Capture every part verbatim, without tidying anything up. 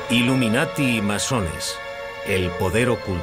Illuminati y masones. El poder oculto.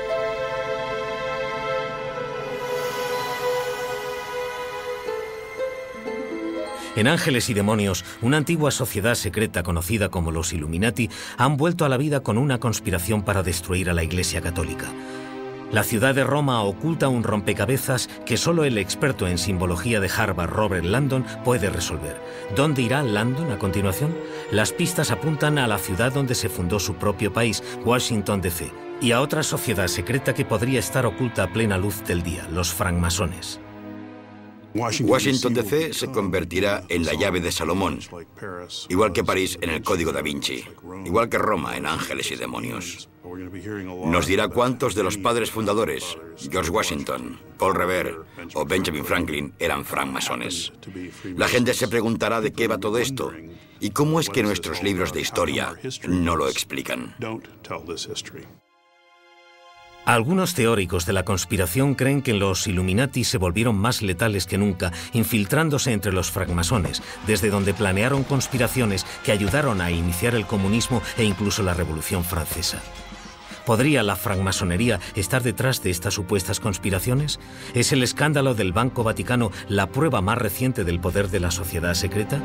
En Ángeles y Demonios, una antigua sociedad secreta conocida como los Illuminati han vuelto a la vida con una conspiración para destruir a la Iglesia Católica. La ciudad de Roma oculta un rompecabezas que solo el experto en simbología de Harvard, Robert Landon, puede resolver. ¿Dónde irá Landon a continuación? Las pistas apuntan a la ciudad donde se fundó su propio país, Washington, D C, y a otra sociedad secreta que podría estar oculta a plena luz del día, los francmasones. Washington, D C se convertirá en la llave de Salomón, igual que París en el Código da Vinci, igual que Roma en Ángeles y Demonios. Nos dirá cuántos de los padres fundadores, George Washington, Paul Revere o Benjamin Franklin, eran francmasones. La gente se preguntará de qué va todo esto y cómo es que nuestros libros de historia no lo explican. Algunos teóricos de la conspiración creen que los Illuminati se volvieron más letales que nunca, infiltrándose entre los francmasones, desde donde planearon conspiraciones que ayudaron a iniciar el comunismo e incluso la Revolución Francesa. ¿Podría la francmasonería estar detrás de estas supuestas conspiraciones? ¿Es el escándalo del Banco Vaticano la prueba más reciente del poder de la sociedad secreta?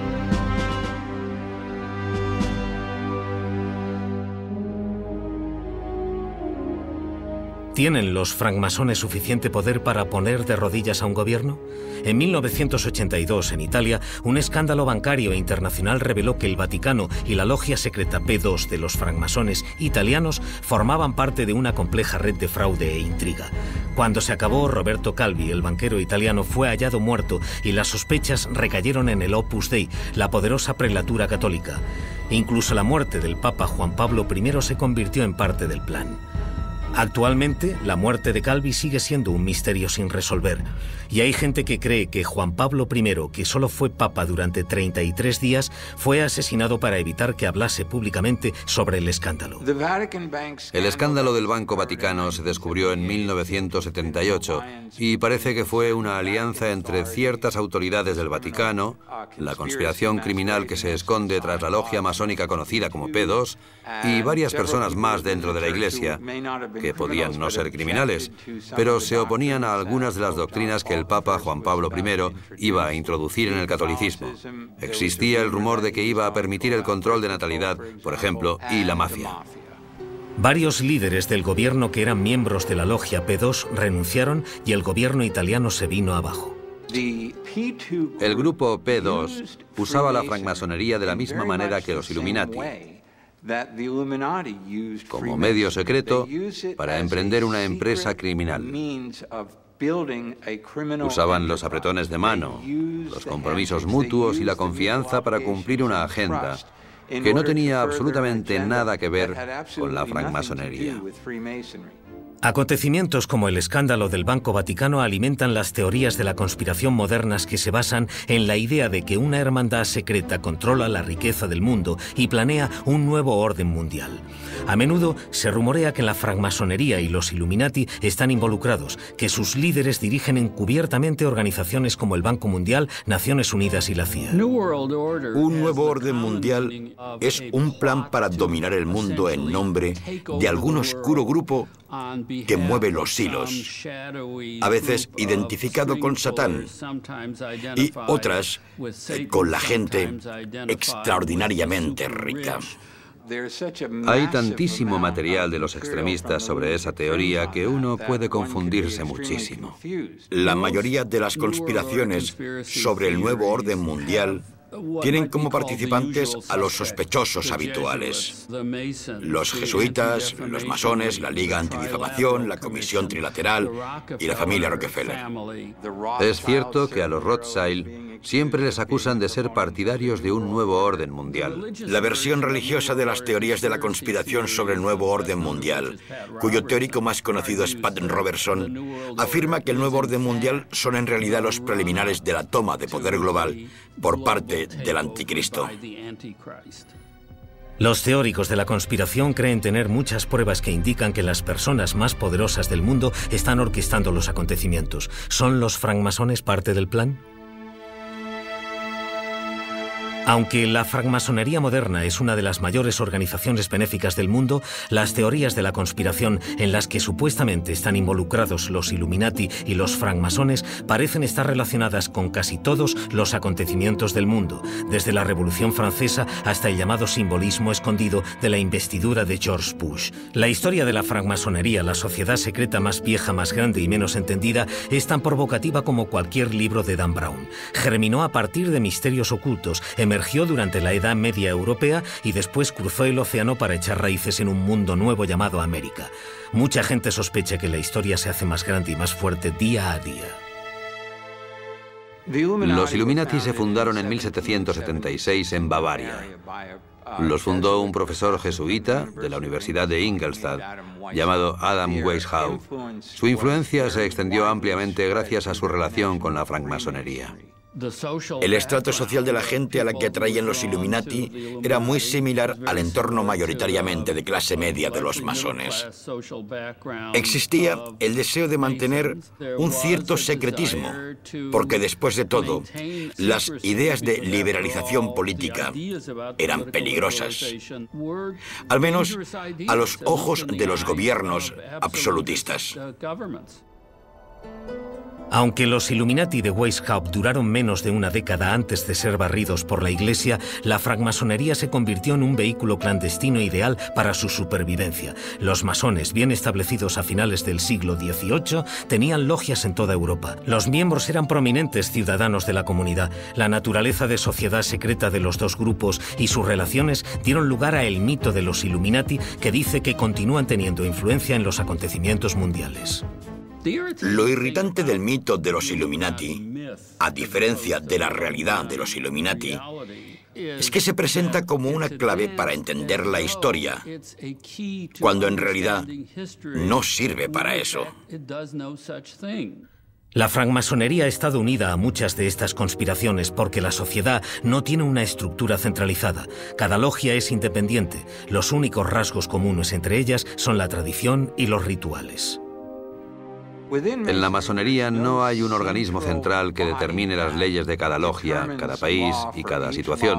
¿Tienen los francmasones suficiente poder para poner de rodillas a un gobierno? En mil novecientos ochenta y dos, en Italia, un escándalo bancario e internacional reveló que el Vaticano y la logia secreta P dos de los francmasones italianos formaban parte de una compleja red de fraude e intriga. Cuando se acabó, Roberto Calvi, el banquero italiano, fue hallado muerto y las sospechas recayeron en el Opus Dei, la poderosa prelatura católica. Incluso la muerte del Papa Juan Pablo primero se convirtió en parte del plan. Actualmente, la muerte de Calvi sigue siendo un misterio sin resolver, y hay gente que cree que Juan Pablo primero, que solo fue papa durante treinta y tres días, fue asesinado para evitar que hablase públicamente sobre el escándalo. El escándalo del Banco Vaticano se descubrió en mil novecientos setenta y ocho y parece que fue una alianza entre ciertas autoridades del Vaticano, la conspiración criminal que se esconde tras la logia masónica conocida como P dos y varias personas más dentro de la Iglesia, que podían no ser criminales, pero se oponían a algunas de las doctrinas que el Papa Juan Pablo primero iba a introducir en el catolicismo. Existía el rumor de que iba a permitir el control de natalidad, por ejemplo, y la mafia. Varios líderes del gobierno que eran miembros de la logia P dos renunciaron y el gobierno italiano se vino abajo. El grupo P dos usaba la francmasonería de la misma manera que los Illuminati, como medio secreto para emprender una empresa criminal. Usaban los apretones de mano, los compromisos mutuos y la confianza para cumplir una agenda que no tenía absolutamente nada que ver con la francmasonería. Acontecimientos como el escándalo del Banco Vaticano alimentan las teorías de la conspiración modernas que se basan en la idea de que una hermandad secreta controla la riqueza del mundo y planea un nuevo orden mundial. A menudo se rumorea que la francmasonería y los Illuminati están involucrados, que sus líderes dirigen encubiertamente organizaciones como el Banco Mundial, Naciones Unidas y la C I A. Un nuevo orden mundial es un plan para dominar el mundo en nombre de algún oscuro grupo que mueve los hilos, a veces identificado con Satán, y otras con la gente extraordinariamente rica. Hay tantísimo material de los extremistas sobre esa teoría que uno puede confundirse muchísimo. La mayoría de las conspiraciones sobre el nuevo orden mundial tienen como participantes a los sospechosos habituales: los jesuitas, los masones, la Liga Antidifamación, la Comisión Trilateral y la familia Rockefeller. Es cierto que a los Rothschild siempre les acusan de ser partidarios de un nuevo orden mundial. La versión religiosa de las teorías de la conspiración sobre el nuevo orden mundial, cuyo teórico más conocido es Pat Robertson, afirma que el nuevo orden mundial son en realidad los preliminares de la toma de poder global por parte del anticristo. Los teóricos de la conspiración creen tener muchas pruebas que indican que las personas más poderosas del mundo están orquestando los acontecimientos. ¿Son los francmasones parte del plan? Aunque la francmasonería moderna es una de las mayores organizaciones benéficas del mundo, las teorías de la conspiración en las que supuestamente están involucrados los Illuminati y los francmasones parecen estar relacionadas con casi todos los acontecimientos del mundo, desde la Revolución Francesa hasta el llamado simbolismo escondido de la investidura de George Bush. La historia de la francmasonería, la sociedad secreta más vieja, más grande y menos entendida, es tan provocativa como cualquier libro de Dan Brown. Germinó a partir de misterios ocultos, emergió durante la Edad Media europea y después cruzó el océano para echar raíces en un mundo nuevo llamado América. Mucha gente sospecha que la historia se hace más grande y más fuerte día a día. Los Illuminati se fundaron en mil setecientos setenta y seis en Bavaria. Los fundó un profesor jesuita de la Universidad de Ingolstadt llamado Adam Weishaupt. Su influencia se extendió ampliamente gracias a su relación con la francmasonería. El estrato social de la gente a la que atraían los Illuminati era muy similar al entorno mayoritariamente de clase media de los masones. Existía el deseo de mantener un cierto secretismo, porque después de todo, las ideas de liberalización política eran peligrosas, al menos a los ojos de los gobiernos absolutistas. Aunque los Illuminati de Weishaupt duraron menos de una década antes de ser barridos por la Iglesia, la francmasonería se convirtió en un vehículo clandestino ideal para su supervivencia. Los masones, bien establecidos a finales del siglo dieciocho, tenían logias en toda Europa. Los miembros eran prominentes ciudadanos de la comunidad. La naturaleza de sociedad secreta de los dos grupos y sus relaciones dieron lugar a el mito de los Illuminati, que dice que continúan teniendo influencia en los acontecimientos mundiales. Lo irritante del mito de los Illuminati, a diferencia de la realidad de los Illuminati, es que se presenta como una clave para entender la historia, cuando en realidad no sirve para eso. La francmasonería ha estado unida a muchas de estas conspiraciones porque la sociedad no tiene una estructura centralizada. Cada logia es independiente. Los únicos rasgos comunes entre ellas son la tradición y los rituales. En la masonería no hay un organismo central que determine las leyes de cada logia, cada país y cada situación.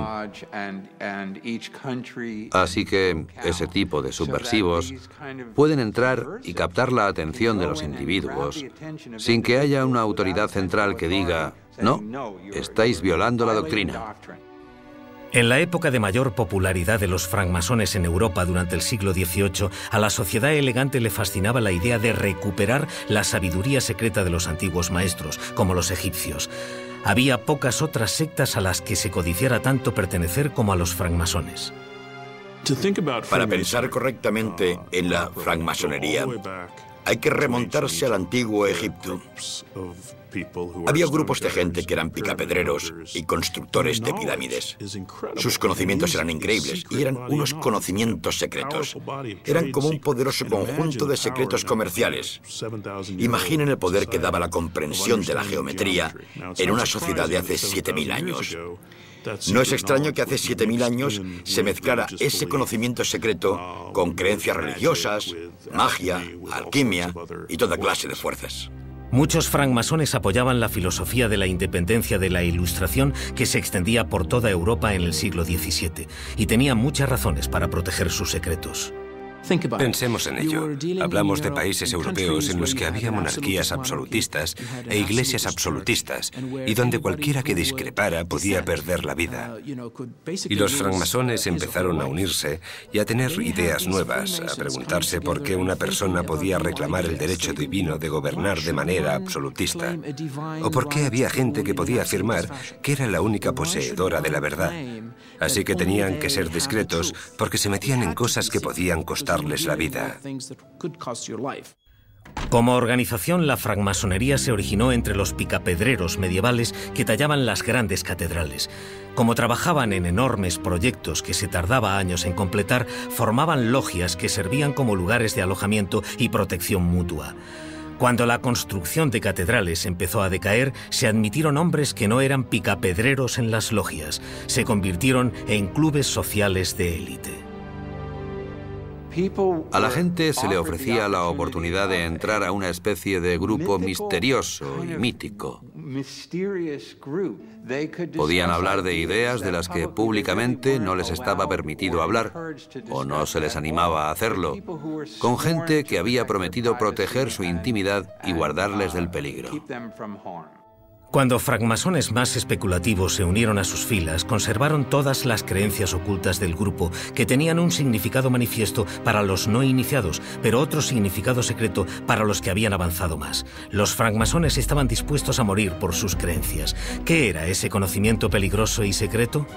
Así que ese tipo de subversivos pueden entrar y captar la atención de los individuos sin que haya una autoridad central que diga, no, estáis violando la doctrina. En la época de mayor popularidad de los francmasones en Europa durante el siglo dieciocho, a la sociedad elegante le fascinaba la idea de recuperar la sabiduría secreta de los antiguos maestros, como los egipcios. Había pocas otras sectas a las que se codiciara tanto pertenecer como a los francmasones. Para pensar correctamente en la francmasonería, hay que remontarse al antiguo Egipto. Había grupos de gente que eran picapedreros y constructores de pirámides. Sus conocimientos eran increíbles y eran unos conocimientos secretos. Eran como un poderoso conjunto de secretos comerciales. Imaginen el poder que daba la comprensión de la geometría en una sociedad de hace siete mil años. No es extraño que hace siete mil años se mezclara ese conocimiento secreto con creencias religiosas, magia, alquimia y toda clase de fuerzas. Muchos francmasones apoyaban la filosofía de la independencia de la Ilustración que se extendía por toda Europa en el siglo diecisiete y tenían muchas razones para proteger sus secretos. Pensemos en ello. Hablamos de países europeos en los que había monarquías absolutistas e iglesias absolutistas, y donde cualquiera que discrepara podía perder la vida. Y los francmasones empezaron a unirse y a tener ideas nuevas, a preguntarse por qué una persona podía reclamar el derecho divino de gobernar de manera absolutista, o por qué había gente que podía afirmar que era la única poseedora de la verdad. Así que tenían que ser discretos porque se metían en cosas que podían costarles la vida. Como organización, la francmasonería se originó entre los picapedreros medievales que tallaban las grandes catedrales. Como trabajaban en enormes proyectos que se tardaba años en completar, formaban logias que servían como lugares de alojamiento y protección mutua. Cuando la construcción de catedrales empezó a decaer, se admitieron hombres que no eran picapedreros en las logias. Se convirtieron en clubes sociales de élite. A la gente se le ofrecía la oportunidad de entrar a una especie de grupo misterioso y mítico. Podían hablar de ideas de las que públicamente no les estaba permitido hablar, o no se les animaba a hacerlo, con gente que había prometido proteger su intimidad y guardarles del peligro. Cuando francmasones más especulativos se unieron a sus filas, conservaron todas las creencias ocultas del grupo, que tenían un significado manifiesto para los no iniciados, pero otro significado secreto para los que habían avanzado más. Los francmasones estaban dispuestos a morir por sus creencias. ¿Qué era ese conocimiento peligroso y secreto?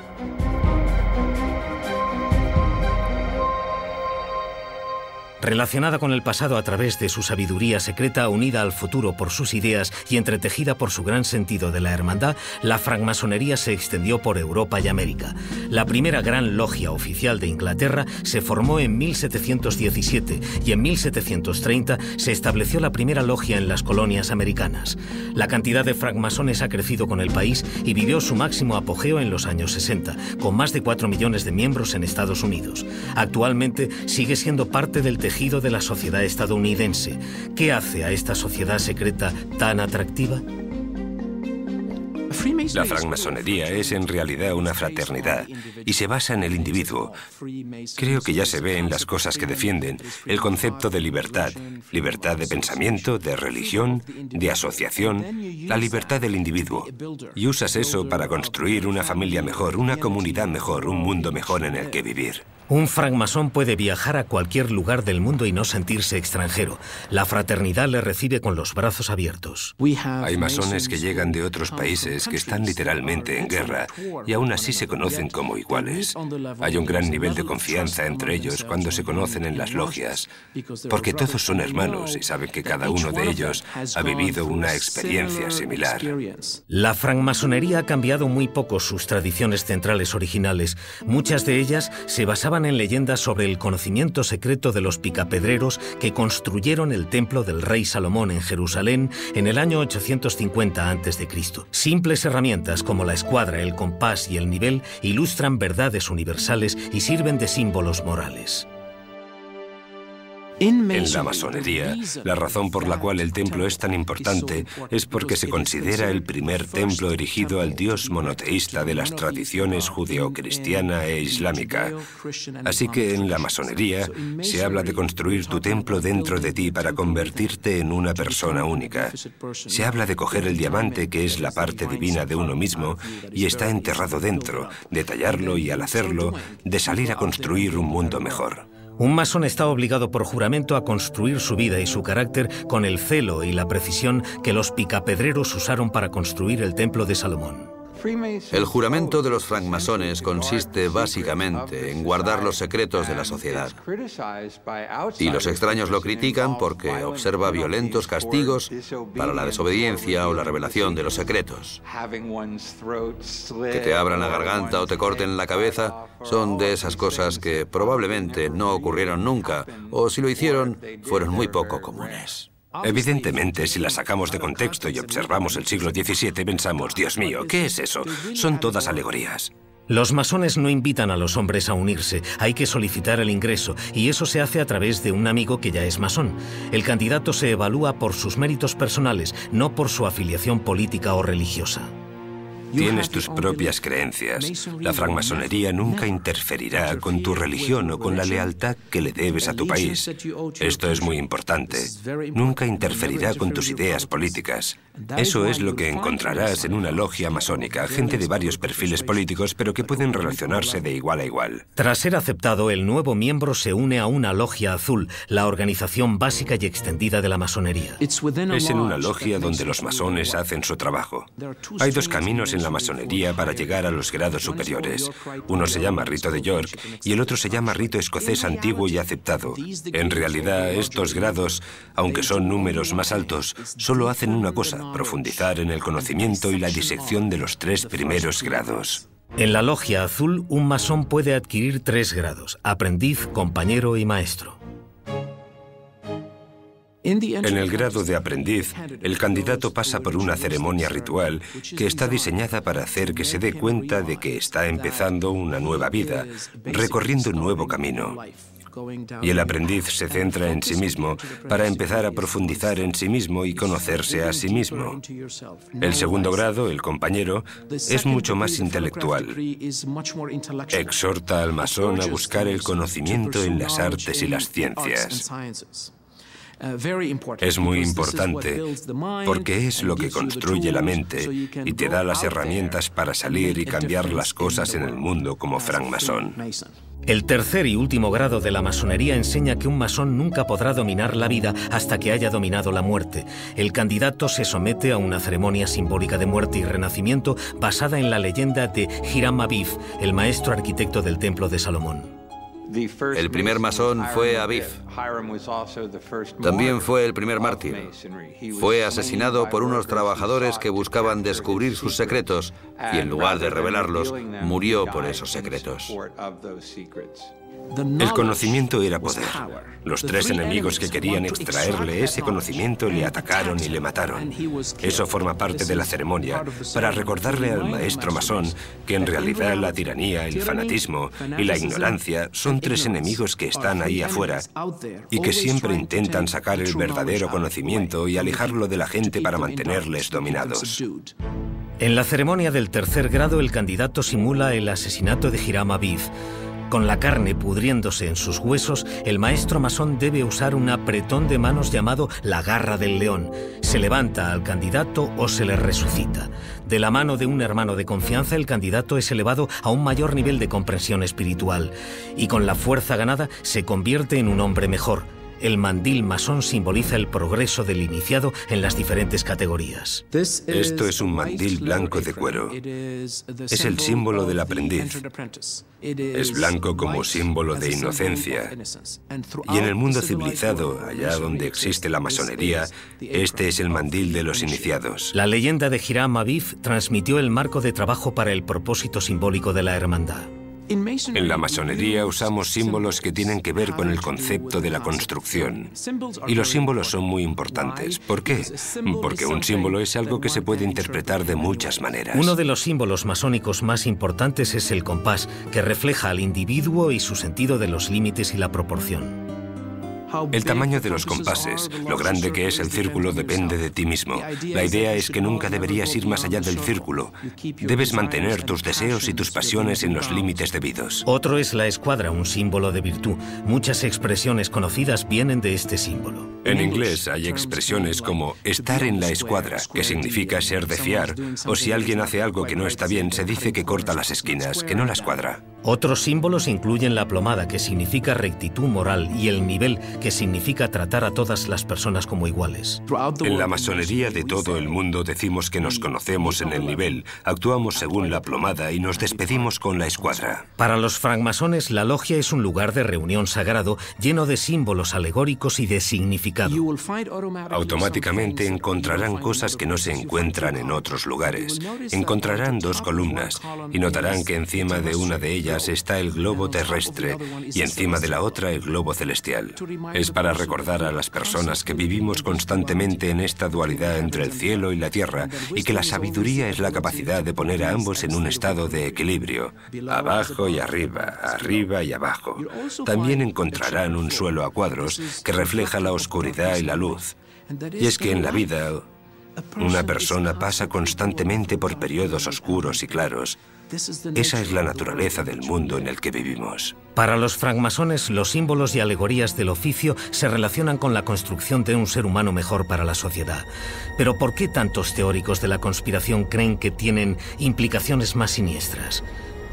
Relacionada con el pasado a través de su sabiduría secreta, unida al futuro por sus ideas y entretejida por su gran sentido de la hermandad, la francmasonería se extendió por Europa y América. La primera gran logia oficial de Inglaterra se formó en mil setecientos diecisiete y en mil setecientos treinta se estableció la primera logia en las colonias americanas. La cantidad de francmasones ha crecido con el país y vivió su máximo apogeo en los años sesenta, con más de cuatro millones de miembros en Estados Unidos. Actualmente sigue siendo parte del tejido de la sociedad estadounidense. ¿Qué hace a esta sociedad secreta tan atractiva? La francmasonería es en realidad una fraternidad y se basa en el individuo. Creo que ya se ve en las cosas que defienden el concepto de libertad, libertad de pensamiento, de religión, de asociación, la libertad del individuo. Y usas eso para construir una familia mejor, una comunidad mejor, un mundo mejor en el que vivir. Un francmasón puede viajar a cualquier lugar del mundo y no sentirse extranjero. La fraternidad le recibe con los brazos abiertos. Hay masones que llegan de otros países que están literalmente en guerra y aún así se conocen como iguales. Hay un gran nivel de confianza entre ellos cuando se conocen en las logias, porque todos son hermanos y saben que cada uno de ellos ha vivido una experiencia similar. La francmasonería ha cambiado muy poco sus tradiciones centrales originales. Muchas de ellas se basaban en leyendas sobre el conocimiento secreto de los picapedreros que construyeron el templo del rey Salomón en Jerusalén en el año ochocientos cincuenta antes de Cristo. Simples herramientas como la escuadra, el compás y el nivel ilustran verdades universales y sirven de símbolos morales. En la masonería, la razón por la cual el templo es tan importante es porque se considera el primer templo erigido al dios monoteísta de las tradiciones judeocristiana e islámica. Así que en la masonería se habla de construir tu templo dentro de ti para convertirte en una persona única. Se habla de coger el diamante, que es la parte divina de uno mismo, y está enterrado dentro, de tallarlo y, al hacerlo, de salir a construir un mundo mejor. Un masón está obligado por juramento a construir su vida y su carácter con el celo y la precisión que los picapedreros usaron para construir el templo de Salomón. El juramento de los francmasones consiste básicamente en guardar los secretos de la sociedad. Y los extraños lo critican porque observa violentos castigos para la desobediencia o la revelación de los secretos. Que te abran la garganta o te corten la cabeza son de esas cosas que probablemente no ocurrieron nunca, o si lo hicieron, fueron muy poco comunes. Evidentemente, si la sacamos de contexto y observamos el siglo diecisiete, pensamos, Dios mío, ¿qué es eso? Son todas alegorías. Los masones no invitan a los hombres a unirse, hay que solicitar el ingreso, y eso se hace a través de un amigo que ya es masón. El candidato se evalúa por sus méritos personales, no por su afiliación política o religiosa. Tienes tus propias creencias. La francmasonería nunca interferirá con tu religión o con la lealtad que le debes a tu país. Esto es muy importante. Nunca interferirá con tus ideas políticas. Eso es lo que encontrarás en una logia masónica, gente de varios perfiles políticos, pero que pueden relacionarse de igual a igual. Tras ser aceptado, el nuevo miembro se une a una logia azul, la organización básica y extendida de la masonería. Es en una logia donde los masones hacen su trabajo. Hay dos caminos en la masonería para llegar a los grados superiores. Uno se llama rito de York y el otro se llama rito escocés antiguo y aceptado. En realidad, estos grados, aunque son números más altos, solo hacen una cosa: profundizar en el conocimiento y la disección de los tres primeros grados. En la logia azul, un masón puede adquirir tres grados: aprendiz, compañero y maestro. En el grado de aprendiz, el candidato pasa por una ceremonia ritual que está diseñada para hacer que se dé cuenta de que está empezando una nueva vida, recorriendo un nuevo camino. y el aprendiz se centra en sí mismo para empezar a profundizar en sí mismo y conocerse a sí mismo. El segundo grado, el compañero, es mucho más intelectual. Exhorta al masón a buscar el conocimiento en las artes y las ciencias. Es muy importante porque es lo que construye la mente y te da las herramientas para salir y cambiar las cosas en el mundo como francmasón. El tercer y último grado de la masonería enseña que un masón nunca podrá dominar la vida hasta que haya dominado la muerte. El candidato se somete a una ceremonia simbólica de muerte y renacimiento basada en la leyenda de Hiram Abiff, el maestro arquitecto del Templo de Salomón. El primer masón fue Abiff. También fue el primer mártir. Fue asesinado por unos trabajadores que buscaban descubrir sus secretos y en lugar de revelarlos, murió por esos secretos. El conocimiento era poder. Los tres enemigos que querían extraerle ese conocimiento le atacaron y le mataron. Eso forma parte de la ceremonia para recordarle al maestro masón que en realidad la tiranía, el fanatismo y la ignorancia son tres enemigos que están ahí afuera y que siempre intentan sacar el verdadero conocimiento y alejarlo de la gente para mantenerles dominados. En la ceremonia del tercer grado, el candidato simula el asesinato de Hiram Abiff. Con la carne pudriéndose en sus huesos, el maestro masón debe usar un apretón de manos llamado la garra del león. Se levanta al candidato o se le resucita. De la mano de un hermano de confianza, el candidato es elevado a un mayor nivel de comprensión espiritual. Y con la fuerza ganada, se convierte en un hombre mejor. El mandil masón simboliza el progreso del iniciado en las diferentes categorías. Esto es un mandil blanco de cuero. Es el símbolo del aprendiz. Es blanco como símbolo de inocencia. Y en el mundo civilizado, allá donde existe la masonería, este es el mandil de los iniciados. La leyenda de Hiram Abiff transmitió el marco de trabajo para el propósito simbólico de la hermandad. En la masonería usamos símbolos que tienen que ver con el concepto de la construcción. Y los símbolos son muy importantes. ¿Por qué? Porque un símbolo es algo que se puede interpretar de muchas maneras. Uno de los símbolos masónicos más importantes es el compás, que refleja al individuo y su sentido de los límites y la proporción. El tamaño de los compases, lo grande que es el círculo, depende de ti mismo. La idea es que nunca deberías ir más allá del círculo. Debes mantener tus deseos y tus pasiones en los límites debidos. Otro es la escuadra, un símbolo de virtud. Muchas expresiones conocidas vienen de este símbolo. En inglés hay expresiones como estar en la escuadra, que significa ser de fiar, o si alguien hace algo que no está bien, se dice que corta las esquinas, que no las cuadra. Otros símbolos incluyen la plomada, que significa rectitud moral, y el nivel, que significa tratar a todas las personas como iguales. En la masonería de todo el mundo decimos que nos conocemos en el nivel, actuamos según la plomada y nos despedimos con la escuadra. Para los francmasones, la logia es un lugar de reunión sagrado lleno de símbolos alegóricos y de significado. Automáticamente encontrarán cosas que no se encuentran en otros lugares. Encontrarán dos columnas y notarán que encima de una de ellas está el globo terrestre y encima de la otra el globo celestial. Es para recordar a las personas que vivimos constantemente en esta dualidad entre el cielo y la tierra y que la sabiduría es la capacidad de poner a ambos en un estado de equilibrio, abajo y arriba, arriba y abajo. También encontrarán un suelo a cuadros que refleja la oscuridad y la luz. Y es que en la vida, una persona pasa constantemente por periodos oscuros y claros. Esa es la naturaleza del mundo en el que vivimos. Para los francmasones, los símbolos y alegorías del oficio se relacionan con la construcción de un ser humano mejor para la sociedad. Pero ¿por qué tantos teóricos de la conspiración creen que tienen implicaciones más siniestras?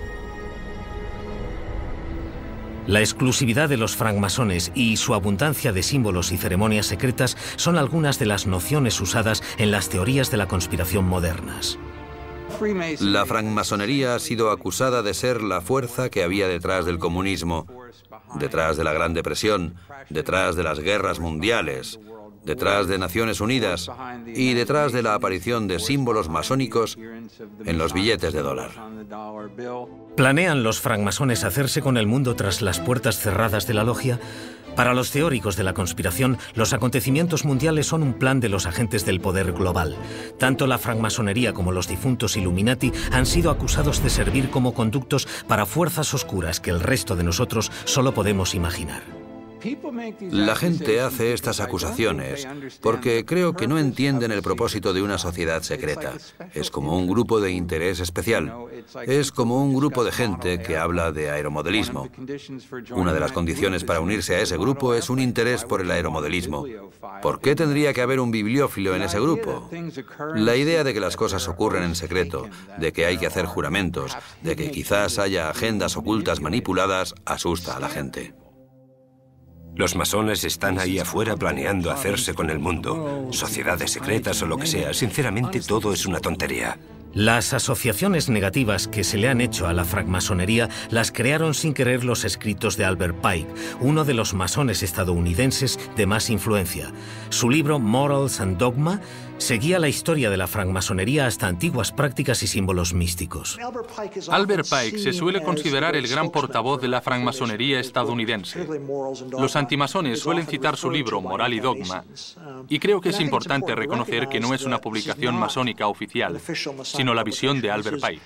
La exclusividad de los francmasones y su abundancia de símbolos y ceremonias secretas son algunas de las nociones usadas en las teorías de la conspiración modernas. La francmasonería ha sido acusada de ser la fuerza que había detrás del comunismo, detrás de la Gran Depresión, detrás de las guerras mundiales, detrás de Naciones Unidas y detrás de la aparición de símbolos masónicos en los billetes de dólar. ¿Planean los francmasones hacerse con el mundo tras las puertas cerradas de la logia? Para los teóricos de la conspiración, los acontecimientos mundiales son un plan de los agentes del poder global. Tanto la francmasonería como los difuntos Illuminati han sido acusados de servir como conductos para fuerzas oscuras que el resto de nosotros solo podemos imaginar. La gente hace estas acusaciones porque creo que no entienden el propósito de una sociedad secreta. Es como un grupo de interés especial. Es como un grupo de gente que habla de aeromodelismo. Una de las condiciones para unirse a ese grupo es un interés por el aeromodelismo. ¿Por qué tendría que haber un bibliófilo en ese grupo? La idea de que las cosas ocurren en secreto, de que hay que hacer juramentos, de que quizás haya agendas ocultas manipuladas, asusta a la gente. Los masones están ahí afuera planeando hacerse con el mundo. Sociedades secretas o lo que sea. Sinceramente, todo es una tontería. Las asociaciones negativas que se le han hecho a la francmasonería las crearon sin querer los escritos de Albert Pike, uno de los masones estadounidenses de más influencia. Su libro Morals and Dogma seguía la historia de la francmasonería hasta antiguas prácticas y símbolos místicos. Albert Pike se suele considerar el gran portavoz de la francmasonería estadounidense. Los antimasones suelen citar su libro Moral y Dogma, y creo que es importante reconocer que no es una publicación masónica oficial, sino la visión de Albert Pike.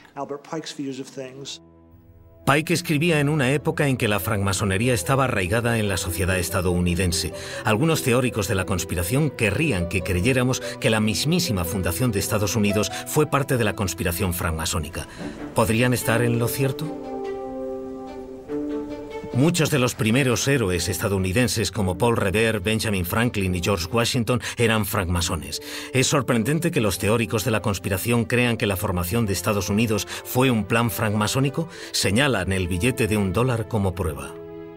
Pike escribía en una época en que la francmasonería estaba arraigada en la sociedad estadounidense. Algunos teóricos de la conspiración querrían que creyéramos que la mismísima fundación de Estados Unidos fue parte de la conspiración francmasónica. ¿Podrían estar en lo cierto? Muchos de los primeros héroes estadounidenses como Paul Revere, Benjamin Franklin y George Washington eran francmasones. Es sorprendente que los teóricos de la conspiración crean que la formación de Estados Unidos fue un plan francmasónico. Señalan el billete de un dólar como prueba.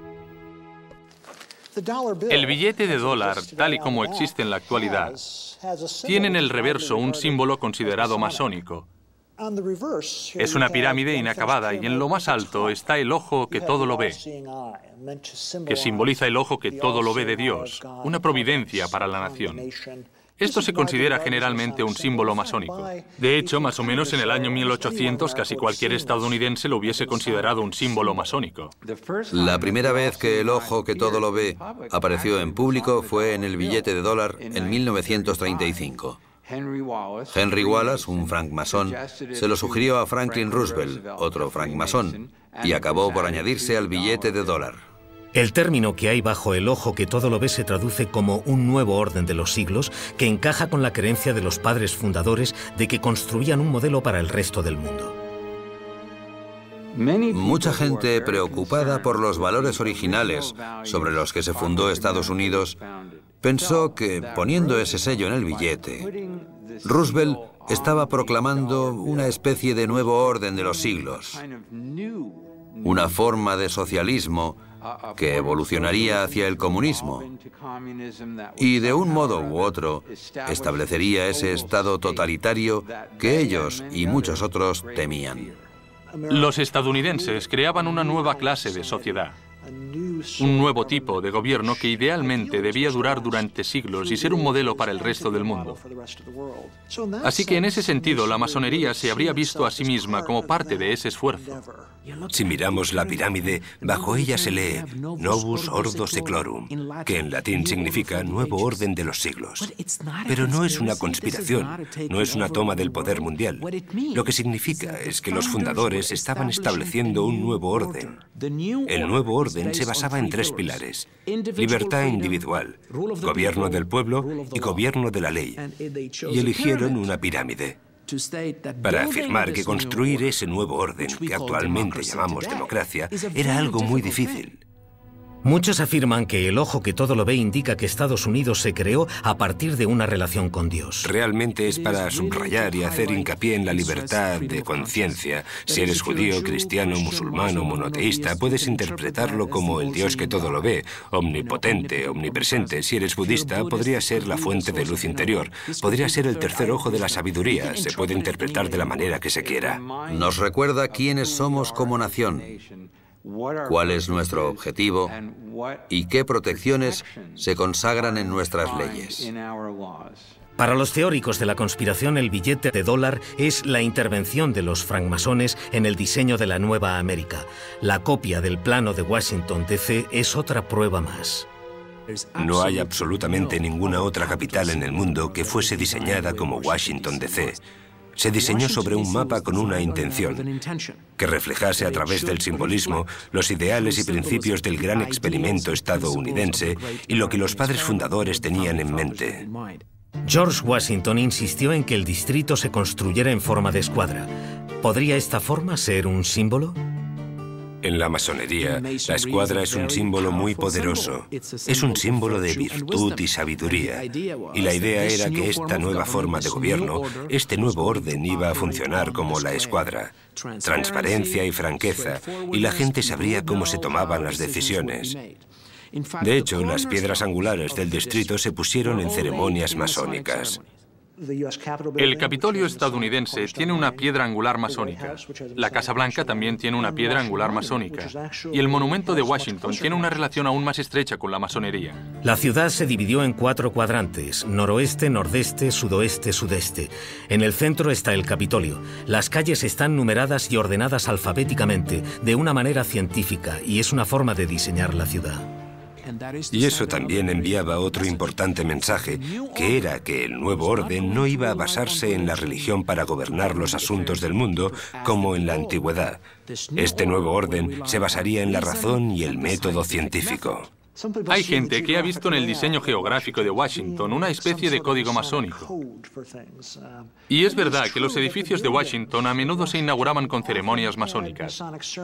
El billete de dólar, tal y como existe en la actualidad, tiene en el reverso un símbolo considerado masónico. Es una pirámide inacabada y en lo más alto está el ojo que todo lo ve, que simboliza el ojo que todo lo ve de Dios, una providencia para la nación. Esto se considera generalmente un símbolo masónico. De hecho, más o menos en el año mil ochocientos, casi cualquier estadounidense lo hubiese considerado un símbolo masónico. La primera vez que el ojo que todo lo ve apareció en público fue en el billete de dólar en mil novecientos treinta y cinco. Henry Wallace, un francmasón, se lo sugirió a Franklin Roosevelt, otro francmasón, y acabó por añadirse al billete de dólar. El término que hay bajo el ojo que todo lo ve se traduce como un nuevo orden de los siglos que encaja con la creencia de los padres fundadores de que construían un modelo para el resto del mundo. Mucha gente preocupada por los valores originales sobre los que se fundó Estados Unidos pensó que, poniendo ese sello en el billete, Roosevelt estaba proclamando una especie de nuevo orden de los siglos, una forma de socialismo que evolucionaría hacia el comunismo y, de un modo u otro, establecería ese estado totalitario que ellos y muchos otros temían. Los estadounidenses creaban una nueva clase de sociedad, un nuevo tipo de gobierno que idealmente debía durar durante siglos y ser un modelo para el resto del mundo. Así que en ese sentido la masonería se habría visto a sí misma como parte de ese esfuerzo. Si miramos la pirámide, bajo ella se lee Novus Ordo Seclorum, que en latín significa nuevo orden de los siglos. Pero no es una conspiración, no es una toma del poder mundial. Lo que significa es que los fundadores estaban estableciendo un nuevo orden. El nuevo orden se basaba en tres pilares: libertad individual, gobierno del pueblo y gobierno de la ley. Y eligieron una pirámide para afirmar que construir ese nuevo orden, que actualmente llamamos democracia, era algo muy difícil. Muchos afirman que el ojo que todo lo ve indica que Estados Unidos se creó a partir de una relación con Dios. Realmente es para subrayar y hacer hincapié en la libertad de conciencia. Si eres judío, cristiano, musulmán o monoteísta, puedes interpretarlo como el Dios que todo lo ve, omnipotente, omnipresente. Si eres budista, podría ser la fuente de luz interior. Podría ser el tercer ojo de la sabiduría. Se puede interpretar de la manera que se quiera. Nos recuerda quiénes somos como nación, cuál es nuestro objetivo y qué protecciones se consagran en nuestras leyes. Para los teóricos de la conspiración, el billete de dólar es la intervención de los francmasones en el diseño de la Nueva América. La copia del plano de Washington D C es otra prueba más. No hay absolutamente ninguna otra capital en el mundo que fuese diseñada como Washington, D C Se diseñó sobre un mapa con una intención, que reflejase a través del simbolismo los ideales y principios del gran experimento estadounidense y lo que los padres fundadores tenían en mente. George Washington insistió en que el distrito se construyera en forma de escuadra. ¿Podría esta forma ser un símbolo? En la masonería, la escuadra es un símbolo muy poderoso. Es un símbolo de virtud y sabiduría. Y la idea era que esta nueva forma de gobierno, este nuevo orden, iba a funcionar como la escuadra. Transparencia y franqueza, y la gente sabría cómo se tomaban las decisiones. De hecho, las piedras angulares del distrito se pusieron en ceremonias masónicas. El Capitolio estadounidense tiene una piedra angular masónica. La Casa Blanca también tiene una piedra angular masónica. Y el monumento de Washington tiene una relación aún más estrecha con la masonería. La ciudad se dividió en cuatro cuadrantes: noroeste, nordeste, sudoeste, sudeste. En el centro está el Capitolio. Las calles están numeradas y ordenadas alfabéticamente, de una manera científica, y es una forma de diseñar la ciudad. Y eso también enviaba otro importante mensaje, que era que el nuevo orden no iba a basarse en la religión para gobernar los asuntos del mundo como en la antigüedad. Este nuevo orden se basaría en la razón y el método científico. Hay gente que ha visto en el diseño geográfico de Washington una especie de código masónico. Y es verdad que los edificios de Washington a menudo se inauguraban con ceremonias masónicas.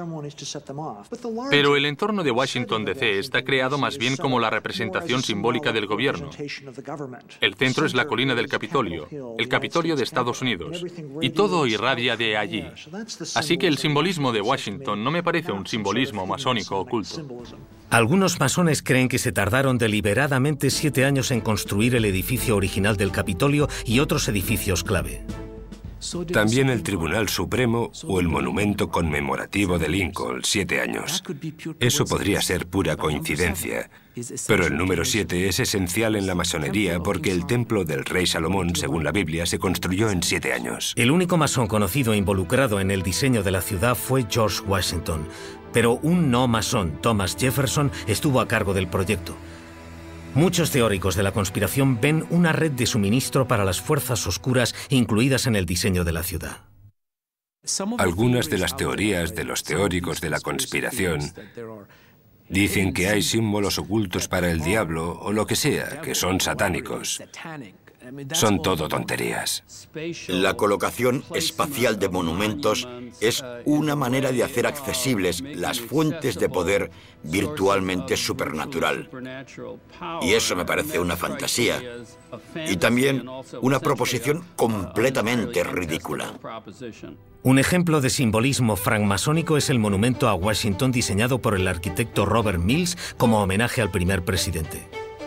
Pero el entorno de Washington, D C está creado más bien como la representación simbólica del gobierno. El centro es la colina del Capitolio, el Capitolio de Estados Unidos, y todo irradia de allí. Así que el simbolismo de Washington no me parece un simbolismo masónico oculto. Algunos masones creen que se tardaron deliberadamente siete años en construir el edificio original del Capitolio y otros edificios clave. También el Tribunal Supremo o el monumento conmemorativo de Lincoln, siete años. Eso podría ser pura coincidencia. Pero el número siete es esencial en la masonería porque el templo del rey Salomón, según la Biblia, se construyó en siete años. El único masón conocido e involucrado en el diseño de la ciudad fue George Washington. Pero un no masón, Thomas Jefferson, estuvo a cargo del proyecto. Muchos teóricos de la conspiración ven una red de suministro para las fuerzas oscuras incluidas en el diseño de la ciudad. Algunas de las teorías de los teóricos de la conspiración dicen que hay símbolos ocultos para el diablo o lo que sea, que son satánicos. Son todo tonterías. La colocación espacial de monumentos es una manera de hacer accesibles las fuentes de poder virtualmente supernatural. Y eso me parece una fantasía. Y también una proposición completamente ridícula. Un ejemplo de simbolismo francmasónico es el monumento a Washington diseñado por el arquitecto Robert Mills como homenaje al primer presidente.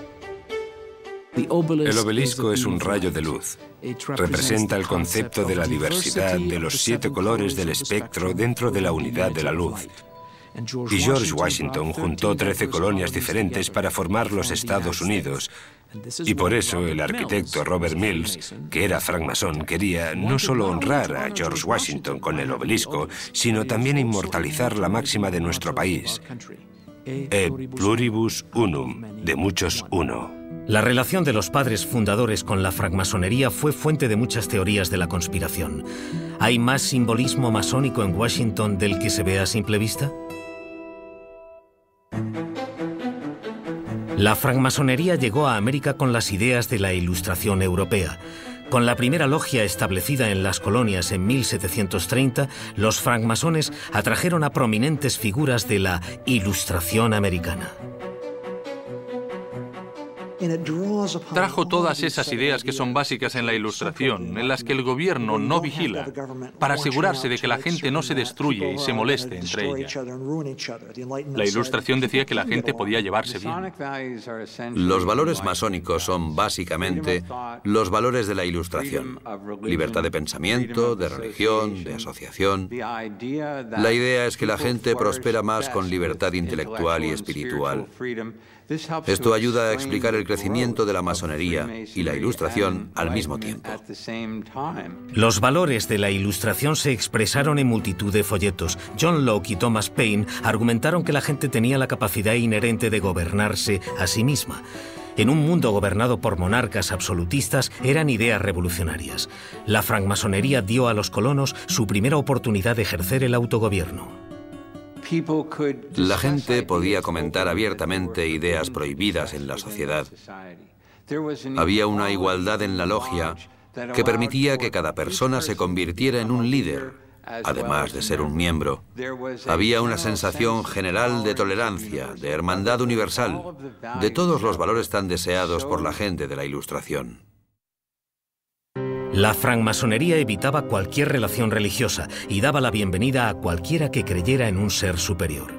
El obelisco es un rayo de luz. Representa el concepto de la diversidad de los siete colores del espectro dentro de la unidad de la luz. Y George Washington juntó trece colonias diferentes para formar los Estados Unidos. Y por eso el arquitecto Robert Mills, que era francmasón, quería no solo honrar a George Washington con el obelisco, sino también inmortalizar la máxima de nuestro país: Et pluribus unum, de muchos uno. La relación de los padres fundadores con la francmasonería fue fuente de muchas teorías de la conspiración. ¿Hay más simbolismo masónico en Washington del que se ve a simple vista? La francmasonería llegó a América con las ideas de la Ilustración europea. Con la primera logia establecida en las colonias en mil setecientos treinta, los francmasones atrajeron a prominentes figuras de la Ilustración americana. Trajo todas esas ideas que son básicas en la Ilustración, en las que el gobierno no vigila, para asegurarse de que la gente no se destruye y se moleste entre ellas. La Ilustración decía que la gente podía llevarse bien. Los valores masónicos son básicamente los valores de la Ilustración: libertad de pensamiento, de religión, de asociación. La idea es que la gente prospera más con libertad intelectual y espiritual. Esto ayuda a explicar el crecimiento de de la masonería y la Ilustración al mismo tiempo. Los valores de la Ilustración se expresaron en multitud de folletos. John Locke y Thomas Paine argumentaron que la gente tenía la capacidad inherente de gobernarse a sí misma. En un mundo gobernado por monarcas absolutistas, eran ideas revolucionarias. La francmasonería dio a los colonos su primera oportunidad de ejercer el autogobierno. La gente podía comentar abiertamente ideas prohibidas en la sociedad. Había una igualdad en la logia que permitía que cada persona se convirtiera en un líder, además de ser un miembro. Había una sensación general de tolerancia, de hermandad universal, de todos los valores tan deseados por la gente de la Ilustración. La francmasonería evitaba cualquier relación religiosa y daba la bienvenida a cualquiera que creyera en un ser superior.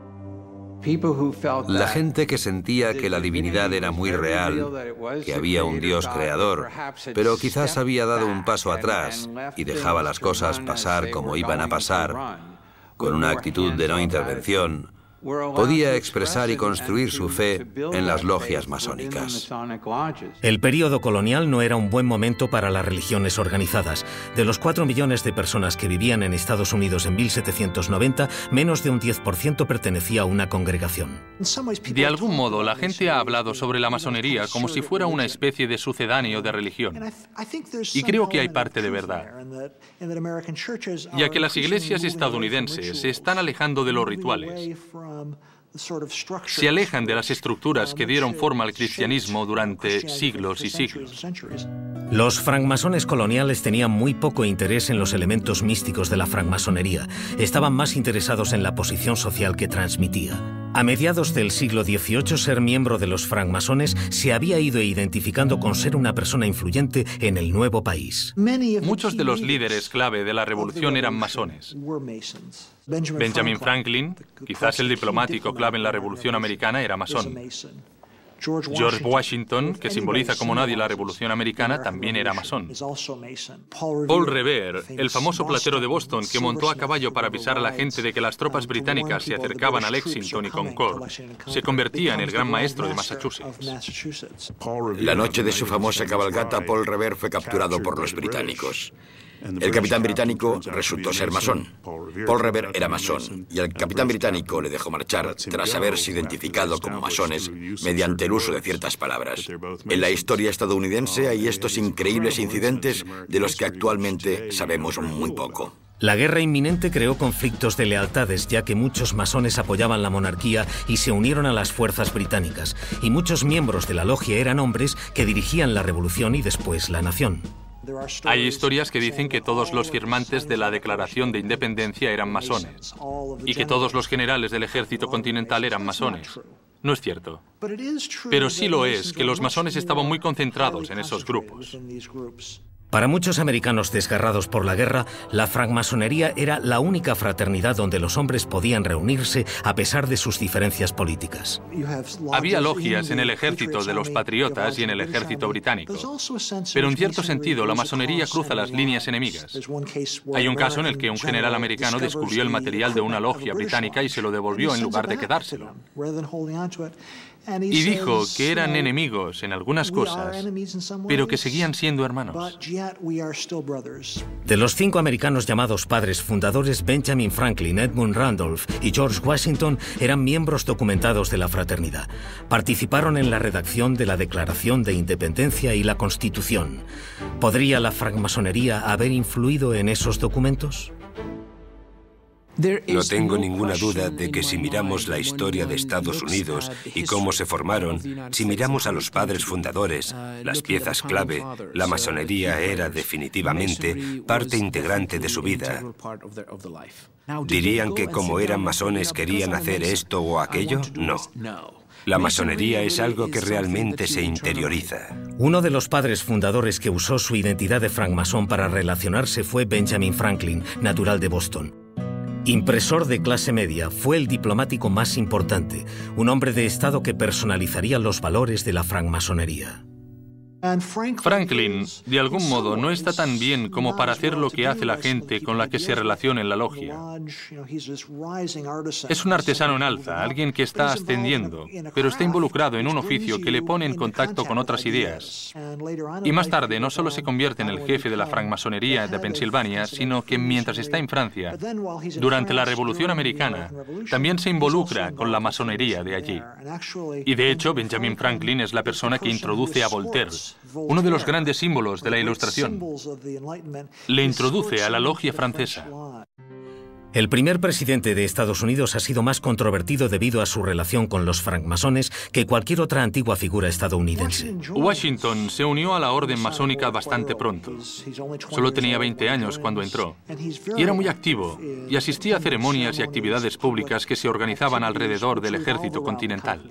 La gente que sentía que la divinidad era muy real, que había un Dios creador, pero quizás había dado un paso atrás y dejaba las cosas pasar como iban a pasar, con una actitud de no intervención, podía expresar y construir su fe en las logias masónicas. El período colonial no era un buen momento para las religiones organizadas. De los cuatro millones de personas que vivían en Estados Unidos en mil setecientos noventa, menos de un diez por ciento pertenecía a una congregación. De algún modo, la gente ha hablado sobre la masonería como si fuera una especie de sucedáneo de religión. Y creo que hay parte de verdad, ya que las iglesias estadounidenses se están alejando de los rituales. Se alejan de las estructuras que dieron forma al cristianismo durante siglos y siglos. Los francmasones coloniales tenían muy poco interés en los elementos místicos de la francmasonería. Estaban más interesados en la posición social que transmitía. A mediados del siglo dieciocho, ser miembro de los francmasones se había ido identificando con ser una persona influyente en el nuevo país. Muchos de los líderes clave de la revolución eran masones. Benjamin Franklin, quizás el diplomático clave en la Revolución Americana, era masón. George Washington, que simboliza como nadie la Revolución Americana, también era masón. Paul Revere, el famoso platero de Boston que montó a caballo para avisar a la gente de que las tropas británicas se acercaban a Lexington y Concord, se convertía en el gran maestro de Massachusetts. La noche de su famosa cabalgata, Paul Revere fue capturado por los británicos. El capitán británico resultó ser masón. Paul Revere era masón y el capitán británico le dejó marchar tras haberse identificado como masones mediante el uso de ciertas palabras. En la historia estadounidense hay estos increíbles incidentes de los que actualmente sabemos muy poco. La guerra inminente creó conflictos de lealtades, ya que muchos masones apoyaban la monarquía y se unieron a las fuerzas británicas, y muchos miembros de la logia eran hombres que dirigían la revolución y después la nación. Hay historias que dicen que todos los firmantes de la Declaración de Independencia eran masones y que todos los generales del ejército continental eran masones. No es cierto. Pero sí lo es que los masones estaban muy concentrados en esos grupos. Para muchos americanos desgarrados por la guerra, la francmasonería era la única fraternidad donde los hombres podían reunirse a pesar de sus diferencias políticas. Había logias en el ejército de los patriotas y en el ejército británico. Pero en cierto sentido, la masonería cruza las líneas enemigas. Hay un caso en el que un general americano descubrió el material de una logia británica y se lo devolvió en lugar de quedárselo. Y dijo que eran enemigos en algunas cosas, pero que seguían siendo hermanos. De los cinco americanos llamados padres fundadores, Benjamin Franklin, Edmund Randolph y George Washington eran miembros documentados de la fraternidad. Participaron en la redacción de la Declaración de Independencia y la Constitución. ¿Podría la francmasonería haber influido en esos documentos? No tengo ninguna duda de que si miramos la historia de Estados Unidos y cómo se formaron, si miramos a los padres fundadores, las piezas clave, la masonería era definitivamente parte integrante de su vida. ¿Dirían que como eran masones querían hacer esto o aquello? No. La masonería es algo que realmente se interioriza. Uno de los padres fundadores que usó su identidad de francmasón para relacionarse fue Benjamin Franklin, natural de Boston. Impresor de clase media, fue el diplomático más importante, un hombre de Estado que personalizaría los valores de la francmasonería. Franklin, de algún modo, no está tan bien como para hacer lo que hace la gente con la que se relaciona en la logia. Es un artesano en alza, alguien que está ascendiendo, pero está involucrado en un oficio que le pone en contacto con otras ideas. Y más tarde no solo se convierte en el jefe de la francmasonería de Pensilvania, sino que mientras está en Francia, durante la Revolución Americana, también se involucra con la masonería de allí. Y de hecho, Benjamin Franklin es la persona que introduce a Voltaire, uno de los grandes símbolos de la Ilustración. Le introduce a la logia francesa. El primer presidente de Estados Unidos ha sido más controvertido debido a su relación con los francmasones que cualquier otra antigua figura estadounidense. Washington se unió a la orden masónica bastante pronto. Solo tenía veinte años cuando entró. Y era muy activo, y asistía a ceremonias y actividades públicas que se organizaban alrededor del ejército continental.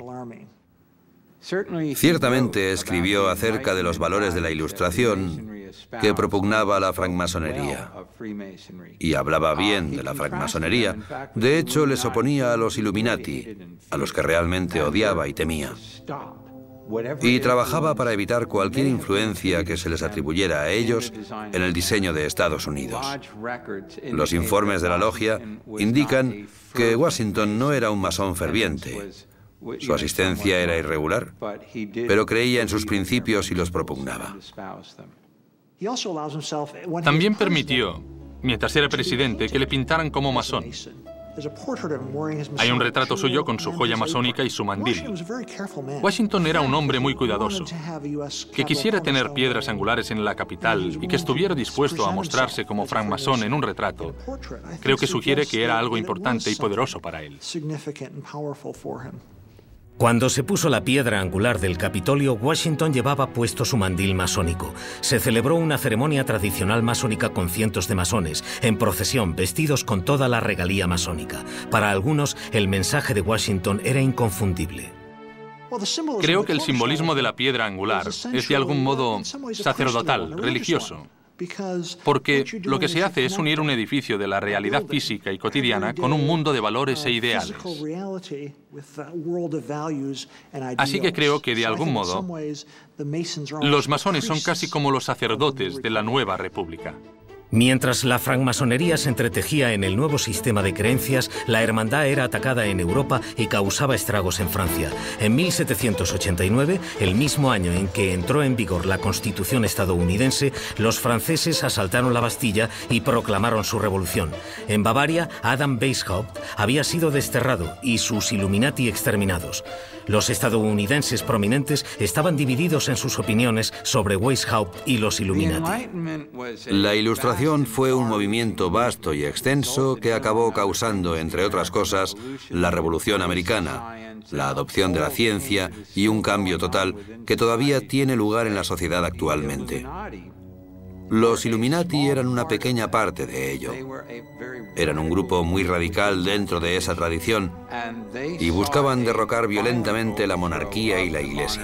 Ciertamente escribió acerca de los valores de la Ilustración que propugnaba la francmasonería. Y hablaba bien de la francmasonería. De hecho, les oponía a los Illuminati, a los que realmente odiaba y temía. Y trabajaba para evitar cualquier influencia que se les atribuyera a ellos en el diseño de Estados Unidos. Los informes de la logia indican que Washington no era un masón ferviente. Su asistencia era irregular, pero creía en sus principios y los propugnaba. También permitió, mientras era presidente, que le pintaran como masón. Hay un retrato suyo con su joya masónica y su mandil. Washington era un hombre muy cuidadoso. Que quisiera tener piedras angulares en la capital y que estuviera dispuesto a mostrarse como francmasón en un retrato, creo que sugiere que era algo importante y poderoso para él. Cuando se puso la piedra angular del Capitolio, Washington llevaba puesto su mandil masónico. Se celebró una ceremonia tradicional masónica con cientos de masones, en procesión, vestidos con toda la regalía masónica. Para algunos, el mensaje de Washington era inconfundible. Creo que el simbolismo de la piedra angular es de algún modo sacerdotal, religioso. Porque lo que se hace es unir un edificio de la realidad física y cotidiana con un mundo de valores e ideales. Así que creo que, de algún modo, los masones son casi como los sacerdotes de la nueva república. Mientras la francmasonería se entretejía en el nuevo sistema de creencias, la hermandad era atacada en Europa y causaba estragos en Francia. En mil setecientos ochenta y nueve, el mismo año en que entró en vigor la Constitución estadounidense, los franceses asaltaron la Bastilla y proclamaron su revolución. En Bavaria, Adam Weishaupt había sido desterrado y sus Illuminati exterminados. Los estadounidenses prominentes estaban divididos en sus opiniones sobre Weishaupt y los Illuminati. La Ilustración fue un movimiento vasto y extenso que acabó causando, entre otras cosas, la Revolución Americana, la adopción de la ciencia y un cambio total que todavía tiene lugar en la sociedad actualmente. Los Illuminati eran una pequeña parte de ello. Eran un grupo muy radical dentro de esa tradición y buscaban derrocar violentamente la monarquía y la Iglesia.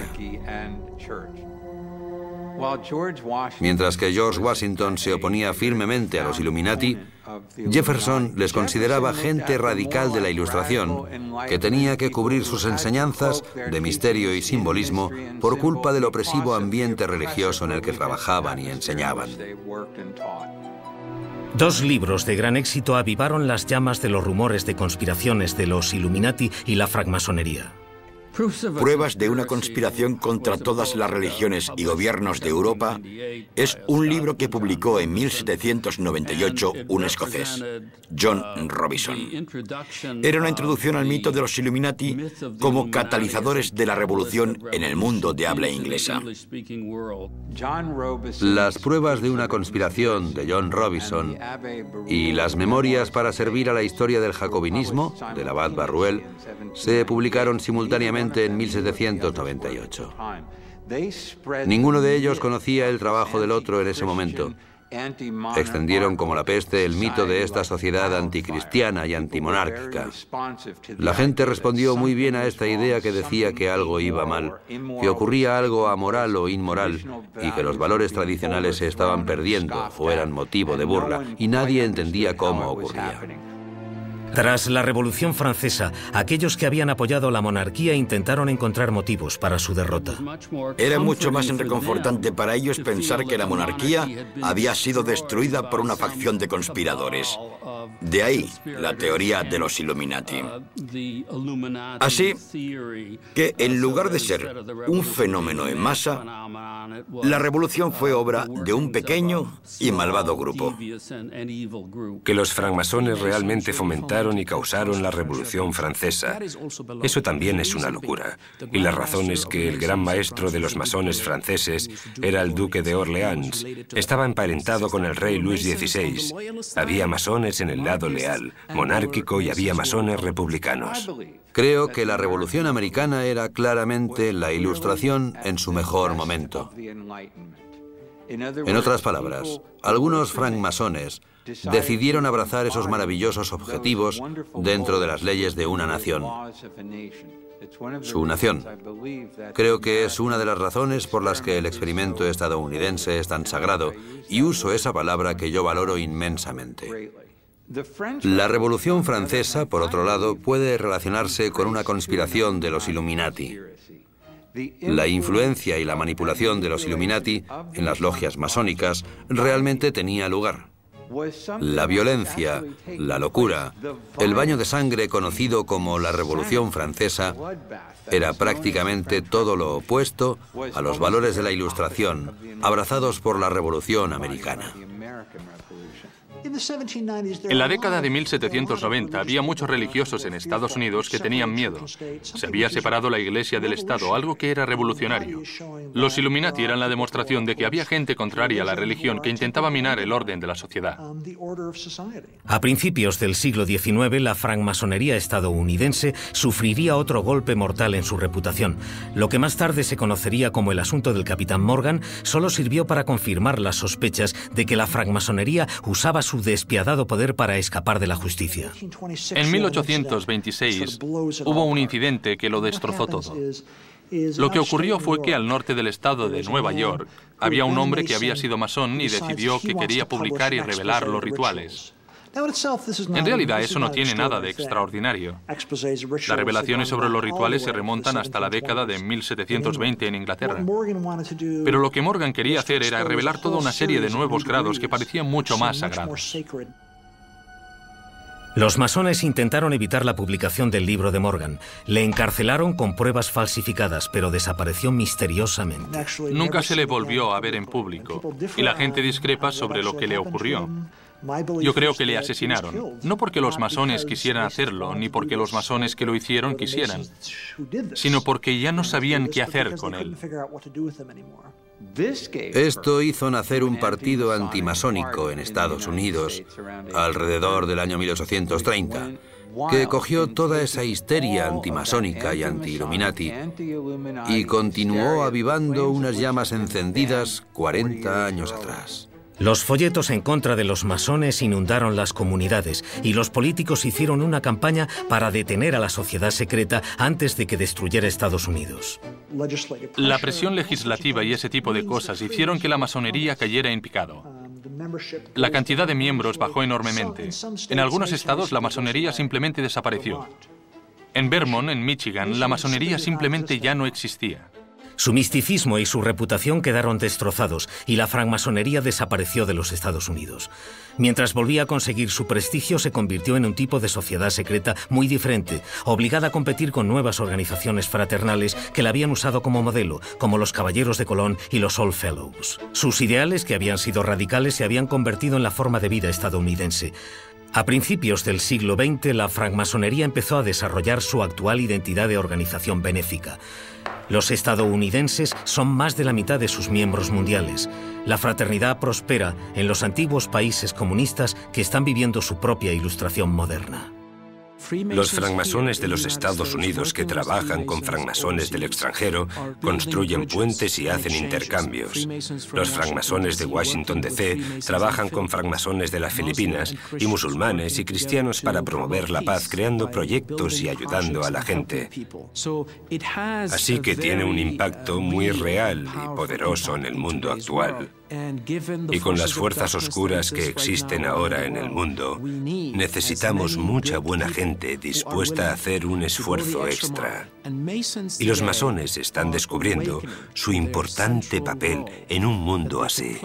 Mientras que George Washington se oponía firmemente a los Illuminati, Jefferson les consideraba gente radical de la Ilustración que tenía que cubrir sus enseñanzas de misterio y simbolismo por culpa del opresivo ambiente religioso en el que trabajaban y enseñaban. Dos libros de gran éxito avivaron las llamas de los rumores de conspiraciones de los Illuminati y la francmasonería. Pruebas de una conspiración contra todas las religiones y gobiernos de Europa es un libro que publicó en mil setecientos noventa y ocho un escocés, John Robison. Era una introducción al mito de los Illuminati como catalizadores de la revolución en el mundo de habla inglesa. Las pruebas de una conspiración de John Robison y las memorias para servir a la historia del jacobinismo del abad Barruel se publicaron simultáneamente en mil setecientos noventa y ocho. Ninguno de ellos conocía el trabajo del otro en ese momento. Extendieron como la peste el mito de esta sociedad anticristiana y antimonárquica. La gente respondió muy bien a esta idea que decía que algo iba mal, que ocurría algo amoral o inmoral y que los valores tradicionales se estaban perdiendo o eran motivo de burla y nadie entendía cómo ocurría. Tras la Revolución Francesa, aquellos que habían apoyado la monarquía intentaron encontrar motivos para su derrota. Era mucho más reconfortante para ellos pensar que la monarquía había sido destruida por una facción de conspiradores. De ahí la teoría de los Illuminati. Así que, en lugar de ser un fenómeno en masa, la revolución fue obra de un pequeño y malvado grupo. Que los francmasones realmente fomentaron y causaron la Revolución Francesa. Eso también es una locura. Y la razón es que el gran maestro de los masones franceses era el duque de Orleans. Estaba emparentado con el rey Luis dieciséis. Había masones en el lado leal, monárquico, y había masones republicanos. Creo que la Revolución Americana era claramente la Ilustración en su mejor momento. En otras palabras, algunos francmasones decidieron abrazar esos maravillosos objetivos dentro de las leyes de una nación. Su nación. Creo que es una de las razones por las que el experimento estadounidense es tan sagrado, y uso esa palabra que yo valoro inmensamente. La Revolución Francesa, por otro lado, puede relacionarse con una conspiración de los Illuminati. La influencia y la manipulación de los Illuminati en las logias masónicas realmente tenía lugar. La violencia, la locura, el baño de sangre conocido como la Revolución Francesa era prácticamente todo lo opuesto a los valores de la Ilustración, abrazados por la Revolución Americana. En la década de mil setecientos noventa había muchos religiosos en Estados Unidos que tenían miedo. Se había separado la Iglesia del Estado, algo que era revolucionario. Los Illuminati eran la demostración de que había gente contraria a la religión que intentaba minar el orden de la sociedad. A principios del siglo diecinueve, la francmasonería estadounidense sufriría otro golpe mortal en su reputación. Lo que más tarde se conocería como el asunto del Capitán Morgan solo sirvió para confirmar las sospechas de que la francmasonería usaba su despiadado poder para escapar de la justicia. En mil ochocientos veintiséis hubo un incidente que lo destrozó todo. Lo que ocurrió fue que al norte del estado de Nueva York había un hombre que había sido masón y decidió que quería publicar y revelar los rituales. En realidad eso no tiene nada de extraordinario. Las revelaciones sobre los rituales se remontan hasta la década de mil setecientos veinte en Inglaterra. Pero lo que Morgan quería hacer era revelar toda una serie de nuevos grados que parecían mucho más sagrados. Los masones intentaron evitar la publicación del libro de Morgan. Le encarcelaron con pruebas falsificadas, pero desapareció misteriosamente. Nunca se le volvió a ver en público, y la gente discrepa sobre lo que le ocurrió. Yo creo que le asesinaron, no porque los masones quisieran hacerlo, ni porque los masones que lo hicieron quisieran, sino porque ya no sabían qué hacer con él. Esto hizo nacer un partido antimasónico en Estados Unidos alrededor del año mil ochocientos treinta, que cogió toda esa histeria antimasónica y anti-Illuminati y continuó avivando unas llamas encendidas cuarenta años atrás. Los folletos en contra de los masones inundaron las comunidades y los políticos hicieron una campaña para detener a la sociedad secreta antes de que destruyera Estados Unidos. La presión legislativa y ese tipo de cosas hicieron que la masonería cayera en picado. La cantidad de miembros bajó enormemente. En algunos estados la masonería simplemente desapareció. En Vermont, en Michigan, la masonería simplemente ya no existía. Su misticismo y su reputación quedaron destrozados y la francmasonería desapareció de los Estados Unidos. Mientras volvía a conseguir su prestigio, se convirtió en un tipo de sociedad secreta muy diferente, obligada a competir con nuevas organizaciones fraternales que la habían usado como modelo, como los Caballeros de Colón y los Old Fellows. Sus ideales, que habían sido radicales, se habían convertido en la forma de vida estadounidense. A principios del siglo veinte, la francmasonería empezó a desarrollar su actual identidad de organización benéfica. Los estadounidenses son más de la mitad de sus miembros mundiales. La fraternidad prospera en los antiguos países comunistas que están viviendo su propia ilustración moderna. Los francmasones de los Estados Unidos que trabajan con francmasones del extranjero construyen puentes y hacen intercambios. Los francmasones de Washington D C trabajan con francmasones de las Filipinas y musulmanes y cristianos para promover la paz, creando proyectos y ayudando a la gente. Así que tiene un impacto muy real y poderoso en el mundo actual. Y con las fuerzas oscuras que existen ahora en el mundo, necesitamos mucha buena gente dispuesta a hacer un esfuerzo extra. Y los masones están descubriendo su importante papel en un mundo así.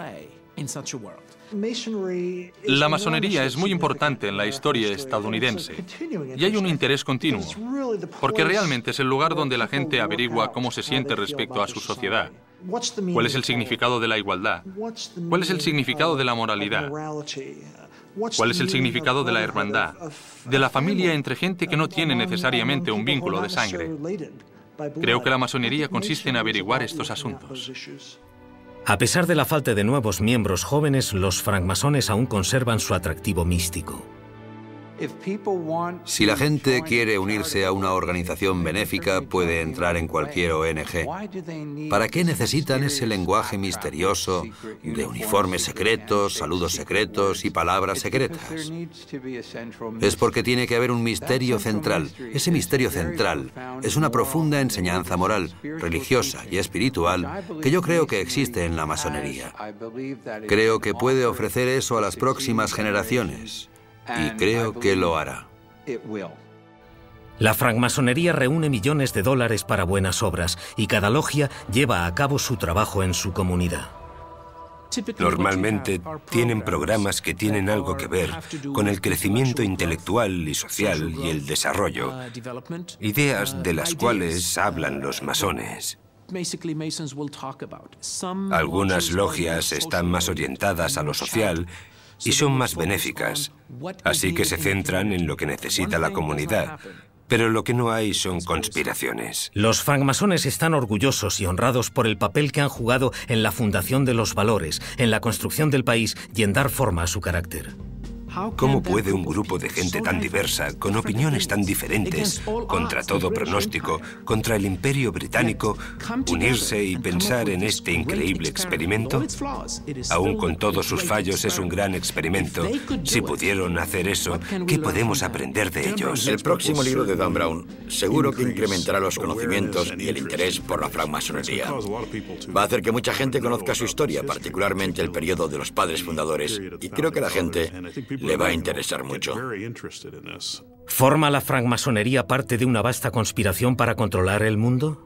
La masonería es muy importante en la historia estadounidense y hay un interés continuo, porque realmente es el lugar donde la gente averigua cómo se siente respecto a su sociedad. ¿Cuál es el significado de la igualdad? ¿Cuál es el significado de la moralidad? ¿Cuál es el significado de la hermandad? De la familia entre gente que no tiene necesariamente un vínculo de sangre. Creo que la masonería consiste en averiguar estos asuntos. A pesar de la falta de nuevos miembros jóvenes, los francmasones aún conservan su atractivo místico. Si la gente quiere unirse a una organización benéfica, puede entrar en cualquier O N G. ¿Para qué necesitan ese lenguaje misterioso de uniformes secretos, saludos secretos y palabras secretas? Es porque tiene que haber un misterio central. Ese misterio central es una profunda enseñanza moral, religiosa y espiritual que yo creo que existe en la masonería. Creo que puede ofrecer eso a las próximas generaciones. Y creo que lo hará. La francmasonería reúne millones de dólares para buenas obras y cada logia lleva a cabo su trabajo en su comunidad. Normalmente tienen programas que tienen algo que ver con el crecimiento intelectual y social y el desarrollo, ideas de las cuales hablan los masones. Algunas logias están más orientadas a lo social y son más benéficas, así que se centran en lo que necesita la comunidad. Pero lo que no hay son conspiraciones. Los francmasones están orgullosos y honrados por el papel que han jugado en la fundación de los valores, en la construcción del país y en dar forma a su carácter. ¿Cómo puede un grupo de gente tan diversa, con opiniones tan diferentes, contra todo pronóstico, contra el Imperio Británico, unirse y pensar en este increíble experimento? Aún con todos sus fallos es un gran experimento. Si pudieron hacer eso, ¿qué podemos aprender de ellos? El próximo libro de Dan Brown seguro que incrementará los conocimientos y el interés por la francmasonería. Va a hacer que mucha gente conozca su historia, particularmente el periodo de los padres fundadores, y creo que la gente le va a interesar mucho. ¿Forma la francmasonería parte de una vasta conspiración para controlar el mundo?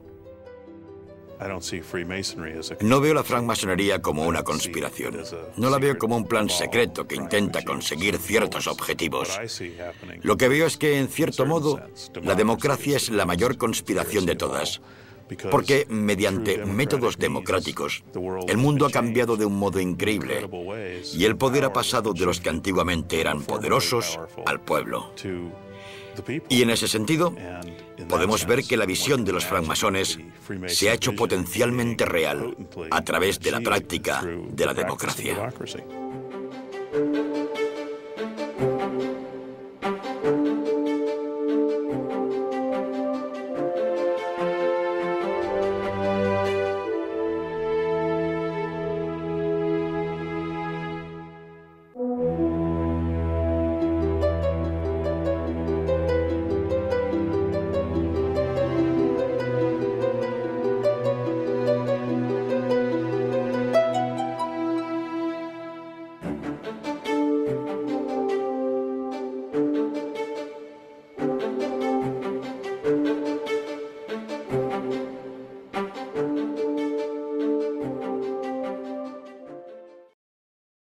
No veo la francmasonería como una conspiración. No la veo como un plan secreto que intenta conseguir ciertos objetivos. Lo que veo es que, en cierto modo, la democracia es la mayor conspiración de todas. Porque, mediante métodos democráticos, el mundo ha cambiado de un modo increíble y el poder ha pasado de los que antiguamente eran poderosos al pueblo. Y en ese sentido, podemos ver que la visión de los francmasones se ha hecho potencialmente real a través de la práctica de la democracia.